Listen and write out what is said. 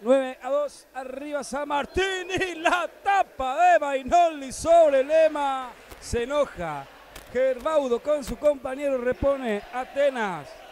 9-2, arriba San Martín y la tapa de Mainoldi sobre Lema. Se enoja Gerbaudo con su compañero, repone Atenas.